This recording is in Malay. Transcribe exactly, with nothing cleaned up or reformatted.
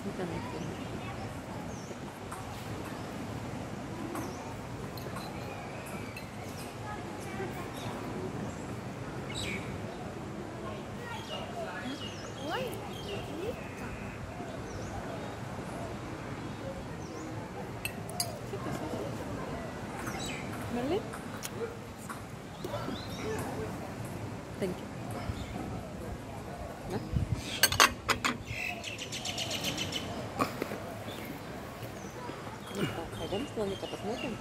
Exactamente. ¿Qué te haces? ¿Vale? Thank you. ¿No? Ну, так, пойдем с слоника посмотрим.